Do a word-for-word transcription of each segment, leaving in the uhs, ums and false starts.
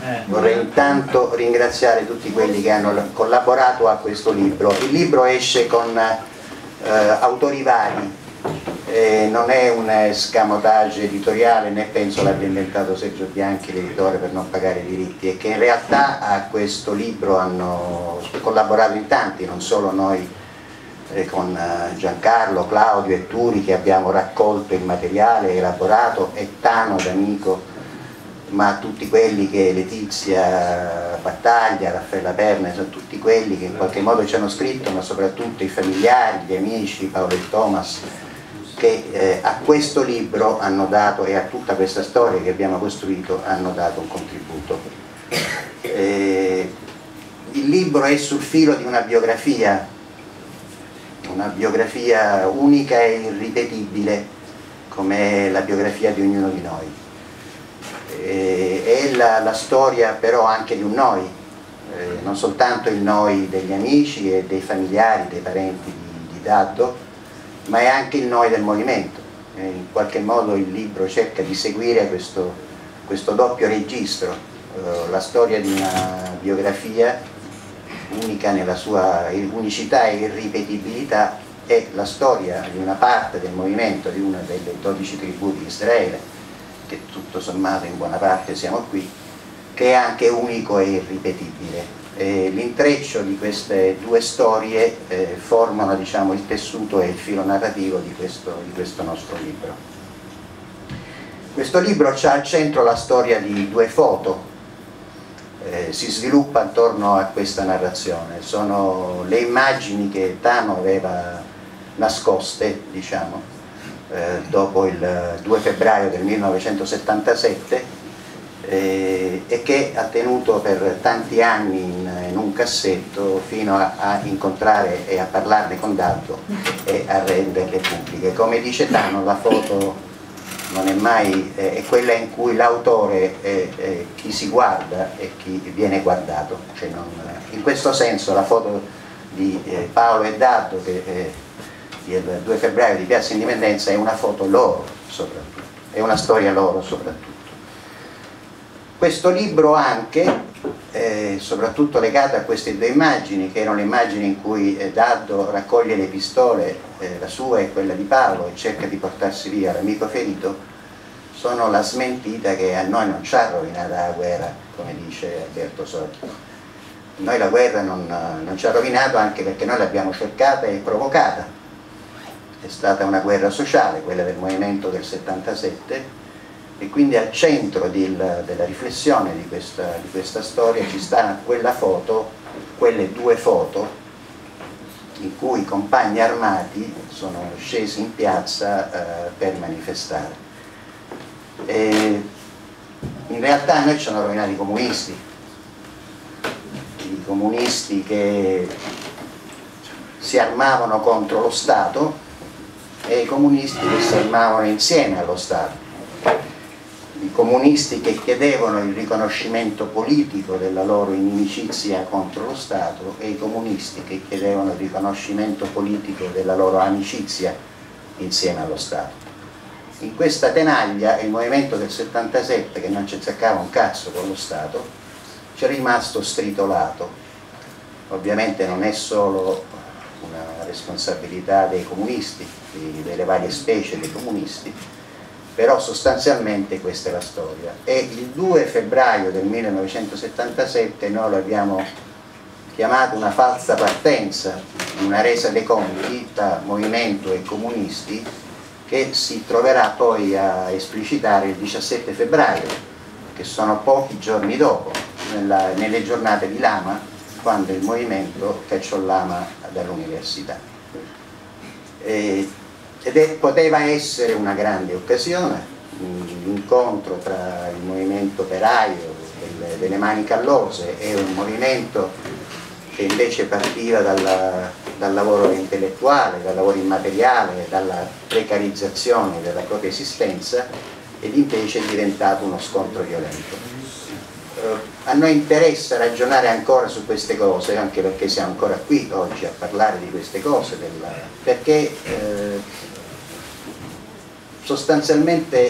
Eh. Vorrei intanto ringraziare tutti quelli che hanno collaborato a questo libro. Il libro esce con eh, autori vari, eh, non è un escamotage editoriale, né penso l'abbia inventato Sergio Bianchi, l'editore, per non pagare i diritti, e che in realtà a questo libro hanno collaborato in tanti, non solo noi eh, con Giancarlo, Claudio e Turi, che abbiamo raccolto il materiale, elaborato, e Tano D'Amico, ma tutti quelli che Letizia Battaglia, Raffaella Perna, sono tutti quelli che in qualche modo ci hanno scritto, ma soprattutto i familiari, gli amici, Paolo e Thomas, che eh, a questo libro hanno dato, e a tutta questa storia che abbiamo costruito, hanno dato un contributo. Eh, il libro è sul filo di una biografia, una biografia unica e irripetibile, come la biografia di ognuno di noi. Eh, è la, la storia però anche di un noi, eh, non soltanto il noi degli amici e dei familiari, dei parenti di, di Daddo, ma è anche il noi del movimento. Eh, in qualche modo il libro cerca di seguire questo, questo doppio registro, eh, la storia di una biografia unica nella sua unicità e irripetibilità, e la storia di una parte del movimento, di una delle dodici tribù di Israele, che tutto sommato in buona parte siamo qui, che è anche unico e irripetibile. L'intreccio di queste due storie eh, formano, diciamo, il tessuto e il filo narrativo di questo, di questo nostro libro. Questo libro ha al centro la storia di due foto, eh, si sviluppa attorno a questa narrazione, sono le immagini che Tano aveva nascoste, diciamo, eh, dopo il due febbraio del millenovecentosettantasette, Eh, e che ha tenuto per tanti anni in, in un cassetto fino a, a incontrare e a parlarne con Daddo e a renderle pubbliche. Come dice Tano, la foto non è mai eh, è quella in cui l'autore è, è chi si guarda e chi viene guardato, cioè non, in questo senso la foto di eh, Paolo e Daddo che, eh, del due febbraio di Piazza Indipendenza è una foto loro soprattutto, è una storia loro soprattutto. Questo libro anche, eh, soprattutto legato a queste due immagini, che erano le immagini in cui eh, Daddo raccoglie le pistole, eh, la sua e quella di Paolo, e cerca di portarsi via l'amico ferito, sono la smentita che a noi non ci ha rovinato la guerra, come dice Alberto Sordi. Noi la guerra non, non ci ha rovinato, anche perché noi l'abbiamo cercata e provocata. È stata una guerra sociale, quella del movimento del settantasette, e quindi al centro di, della riflessione di questa, di questa storia ci sta quella foto, quelle due foto in cui i compagni armati sono scesi in piazza eh, per manifestare. E in realtà a noi ci hanno rovinato i comunisti, i comunisti che si armavano contro lo Stato e i comunisti che si armavano insieme allo Stato. I comunisti che chiedevano il riconoscimento politico della loro inimicizia contro lo Stato e i comunisti che chiedevano il riconoscimento politico della loro amicizia insieme allo Stato. In questa tenaglia il movimento del settantasette, che non ci azzeccava un cazzo con lo Stato, ci è rimasto stritolato. Ovviamente non è solo una responsabilità dei comunisti, delle varie specie dei comunisti, però sostanzialmente questa è la storia. E il due febbraio del millenovecentosettantasette noi lo abbiamo chiamato una falsa partenza, una resa dei conti tra movimento e comunisti, che si troverà poi a esplicitare il diciassette febbraio, che sono pochi giorni dopo, nella, nelle giornate di Lama, quando il movimento cacciò Lama dall'università. E, ed è, poteva essere una grande occasione, l'incontro tra il movimento operaio delle, delle mani callose e un movimento che invece partiva dalla, dal lavoro intellettuale, dal lavoro immateriale, dalla precarizzazione della propria esistenza, ed invece è diventato uno scontro violento. Eh, a noi interessa ragionare ancora su queste cose, anche perché siamo ancora qui oggi a parlare di queste cose, della, perché eh, sostanzialmente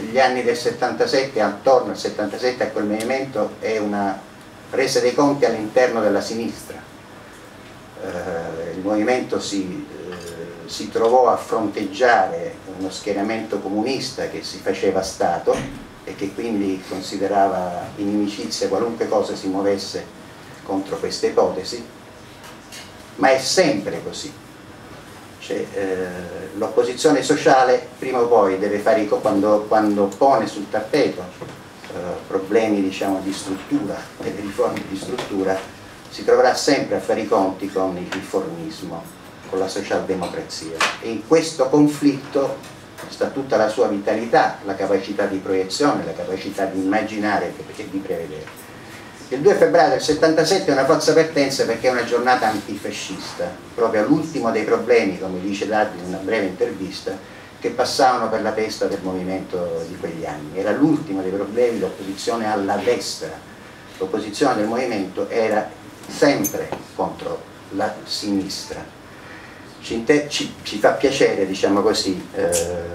gli anni del settantasette, attorno al settantasette, a quel movimento, è una resa dei conti all'interno della sinistra. Eh, il movimento si, eh, si trovò a fronteggiare uno schieramento comunista che si faceva Stato e che quindi considerava inimicizia qualunque cosa si muovesse contro questa ipotesi, ma è sempre così. Cioè, eh, l'opposizione sociale prima o poi deve fare, quando, quando pone sul tappeto eh, problemi, diciamo, di struttura, delle riforme di struttura, si troverà sempre a fare i conti con il riformismo, con la socialdemocrazia, e in questo conflitto sta tutta la sua vitalità, la capacità di proiezione, la capacità di immaginare e di prevedere. Il due febbraio del settantasette è una falsa partenza perché è una giornata antifascista, proprio all'ultimo dei problemi, come dice Daddi in una breve intervista, che passavano per la testa del movimento di quegli anni. Era l'ultimo dei problemi, l'opposizione alla destra. L'opposizione del movimento era sempre contro la sinistra. Ci, ci, ci fa piacere, diciamo così, eh,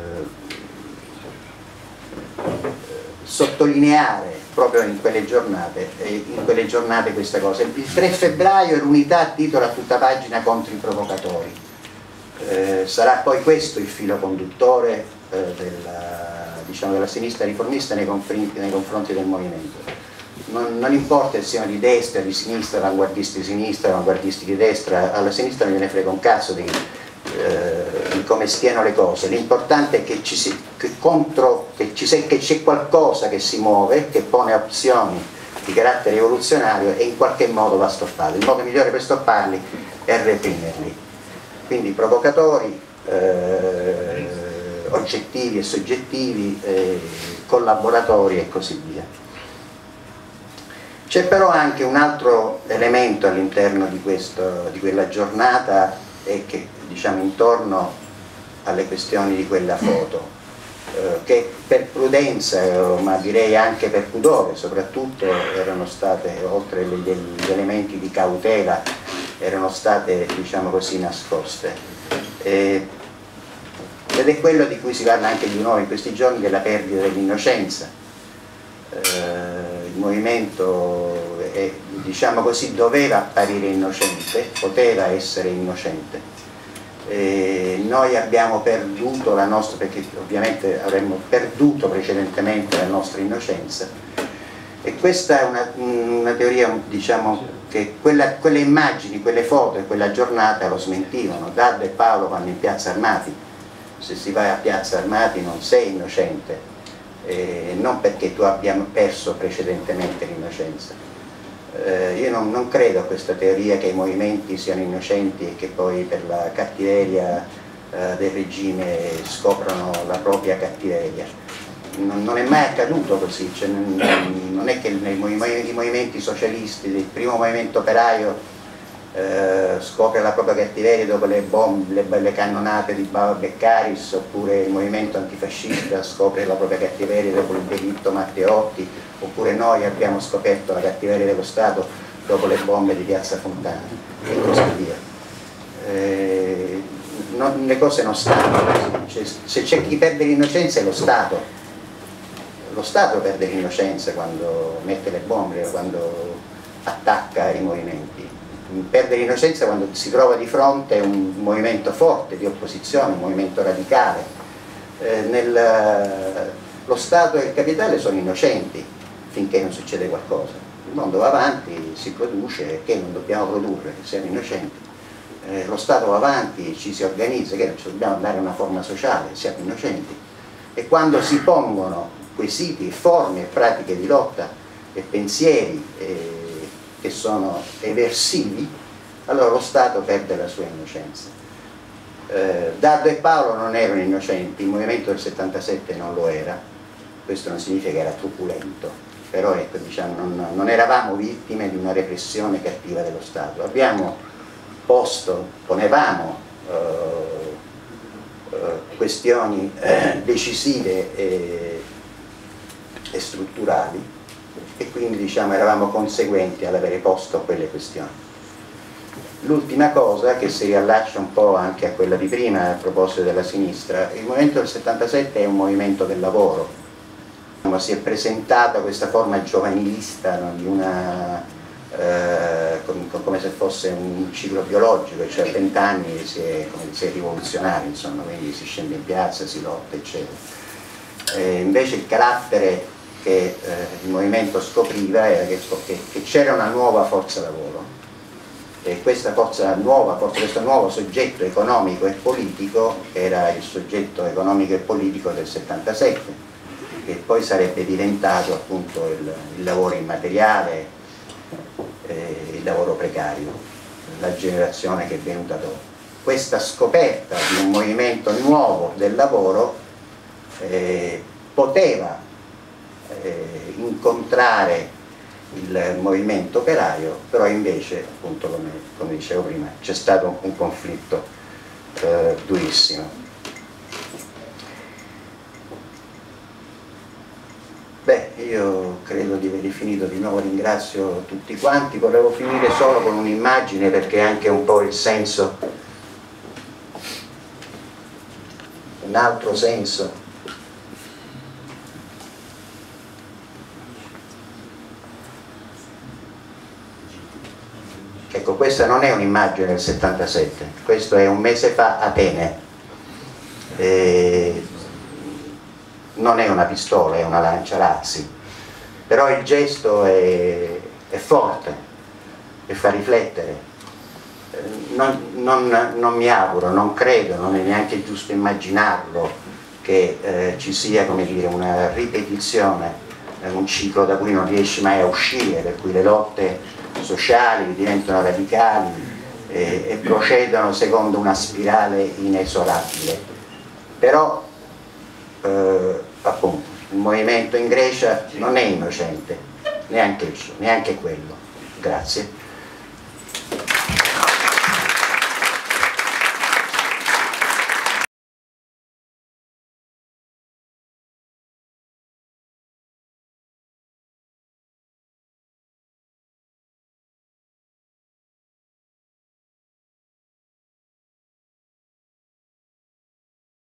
sottolineare proprio in quelle giornate, in quelle giornate questa cosa. Il tre febbraio l'unità titola a tutta pagina contro i provocatori. Eh, sarà poi questo il filo conduttore eh, della, diciamo, della sinistra riformista nei confronti, nei confronti del movimento. Non, non importa se siano di destra, di sinistra, avanguardisti di sinistra, avanguardisti di destra, alla sinistra non gliene frega un cazzo di, eh, di come stiano le cose. L'importante è che ci si, che contro, che ci se, che c'è qualcosa che si muove, che pone opzioni di carattere rivoluzionario e in qualche modo va stoppato. Il modo migliore per stopparli è reprimerli. Quindi provocatori, eh, oggettivi e soggettivi, eh, collaboratori e così via. C'è però anche un altro elemento all'interno di, di quella giornata e che, diciamo, intorno alle questioni di quella foto, eh, che per prudenza, eh, ma direi anche per pudore soprattutto, erano state, oltre agli, agli elementi di cautela, erano state, diciamo così, nascoste. Eh, ed è quello di cui si parla anche di nuovo in questi giorni, della perdita dell'innocenza. Eh, il movimento, è, diciamo così, doveva apparire innocente, poteva essere innocente. E noi abbiamo perduto la nostra, perché ovviamente avremmo perduto precedentemente la nostra innocenza, e questa è una, una teoria, diciamo, che quella, quelle immagini, quelle foto e quella giornata lo smentivano. Daddo e Paolo vanno in Piazza Armati. Se si va a Piazza Armati non sei innocente, eh, non perché tu abbia perso precedentemente l'innocenza. Eh, io non, non credo a questa teoria che i movimenti siano innocenti e che poi per la cattiveria eh, del regime scoprono la propria cattiveria. Non, non è mai accaduto così, cioè, non, non è che nei i movimenti socialisti, il primo movimento operaio eh, scopre la propria cattiveria dopo le bombe, le, le cannonate di Bava Beccaris, oppure il movimento antifascista scopre la propria cattiveria dopo il delitto Matteotti, oppure noi abbiamo scoperto la cattiveria dello Stato dopo le bombe di Piazza Fontana e così via. Eh, non, le cose non stanno così, cioè, se c'è chi perde l'innocenza è lo Stato. Lo Stato perde l'innocenza quando mette le bombe, quando attacca i movimenti. Perde l'innocenza quando si trova di fronte a un movimento forte di opposizione, un movimento radicale. Eh, nel, lo Stato e il capitale sono innocenti finché non succede qualcosa. Il mondo va avanti, si produce, che non dobbiamo produrre, siamo innocenti. Eh, lo Stato va avanti, ci si organizza, che non ci dobbiamo dare una forma sociale, siamo innocenti. E quando si pongono quesiti, forme e pratiche di lotta e pensieri eh, che sono eversivi, allora lo Stato perde la sua innocenza. Eh, Daddo e Paolo non erano innocenti, il movimento del settantasette non lo era, questo non significa che era truculento, però ecco, diciamo, non, non eravamo vittime di una repressione cattiva dello Stato, abbiamo posto, ponevamo eh, eh, questioni eh, decisive e e strutturali, e quindi, diciamo, eravamo conseguenti all'avere posto quelle questioni. L'ultima cosa, che si riallaccia un po' anche a quella di prima a proposito della sinistra, il movimento del settantasette è un movimento del lavoro, Si è presentata questa forma giovanilista, no, di una, eh, com, come se fosse un ciclo biologico, cioè a vent'anni si è, si è rivoluzionari, insomma, quindi si scende in piazza, si lotta, eccetera. E invece il carattere che eh, il movimento scopriva era che, che c'era una nuova forza lavoro, e questa forza nuova, forza, questo nuovo soggetto economico e politico era il soggetto economico e politico del settantasette, che poi sarebbe diventato appunto il, il lavoro immateriale, eh, il lavoro precario, la generazione che è venuta dopo. Questa scoperta di un movimento nuovo del lavoro eh, poteva eh, incontrare il movimento operaio, però invece, appunto come, come dicevo prima, c'è stato un, un conflitto eh, durissimo. Beh, io credo di aver finito, di nuovo ringrazio tutti quanti. Volevo finire solo con un'immagine, perché è anche un po' il senso, un altro senso. Ecco, questa non è un'immagine del settantasette, questo è un mese fa a Atene. E non è una pistola, è una lanciarazzi, però il gesto è, è forte e fa riflettere. Non, non, non mi auguro, non credo, non è neanche giusto immaginarlo, che eh, ci sia, come dire, una ripetizione, eh, un ciclo da cui non riesci mai a uscire, per cui le lotte sociali diventano radicali eh, e procedono secondo una spirale inesorabile. Però Eh, appunto, il movimento in Grecia non è innocente, neanche, neanche quello. Grazie.